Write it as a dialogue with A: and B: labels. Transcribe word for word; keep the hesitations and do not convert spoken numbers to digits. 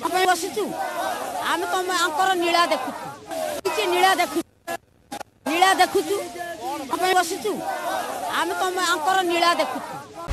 A: बसीचु आम तुम आंकर नीला देखु नीला देखु नीला देखुचु बसीचु आम तुम आंकर नीला देखु।